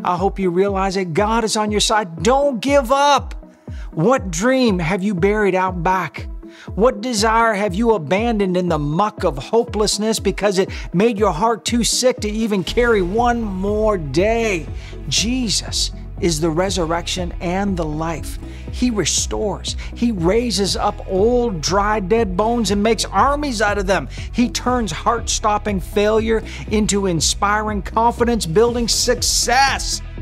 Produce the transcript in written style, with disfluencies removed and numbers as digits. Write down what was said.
I hope you realize that God is on your side. Don't give up. What dream have you buried out back? What desire have you abandoned in the muck of hopelessness because it made your heart too sick to even carry one more day? Jesus is the resurrection and the life. He restores. He raises up old, dry, dead bones and makes armies out of them. He turns heart-stopping failure into inspiring confidence-building success.